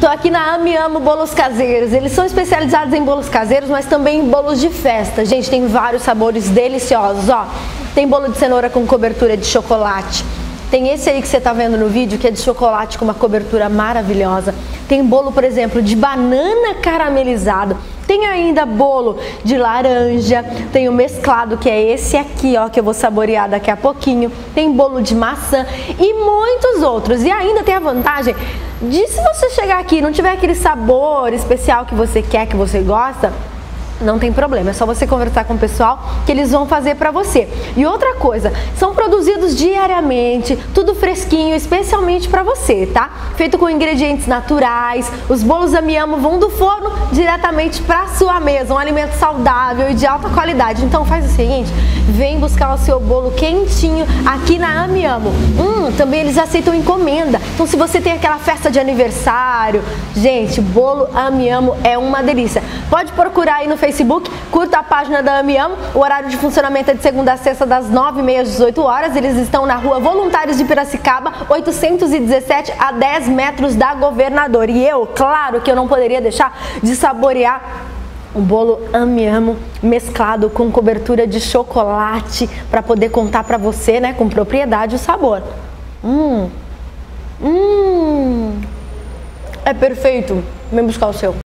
Tô aqui na Ame Amo Bolos Caseiros. Eles são especializados em bolos caseiros, mas também em bolos de festa. Gente, tem vários sabores deliciosos, ó. Tem bolo de cenoura com cobertura de chocolate. Tem esse aí que você tá vendo no vídeo, que é de chocolate com uma cobertura maravilhosa. Tem bolo, por exemplo, de banana caramelizado. Tem ainda bolo de laranja, tem o mesclado, que é esse aqui, ó, que eu vou saborear daqui a pouquinho. Tem bolo de maçã e muitos outros. E ainda tem a vantagem de, se você chegar aqui e não tiver aquele sabor especial que você quer, que você gosta, não tem problema, é só você conversar com o pessoal que eles vão fazer pra você. E outra coisa, são produzidos diariamente, tudo fresquinho, especialmente pra você, tá? Feito com ingredientes naturais. Os bolos Ame Amo vão do forno diretamente pra sua mesa, um alimento saudável e de alta qualidade. Então faz o seguinte, vem buscar o seu bolo quentinho aqui na Ame Amo. Também eles aceitam encomenda. Então se você tem aquela festa de aniversário, gente, bolo Ame Amo é uma delícia. Pode procurar aí no Facebook, curta a página da Ame Amo. O horário de funcionamento é de segunda a sexta, das 9h30 às 18 horas. Eles estão na rua Voluntários de Piracicaba, 817, a 10 metros da Governador. E eu, claro que eu não poderia deixar de saborear o bolo Ame Amo mesclado com cobertura de chocolate, para poder contar para você, né, com propriedade o sabor. É perfeito. Vem buscar o seu.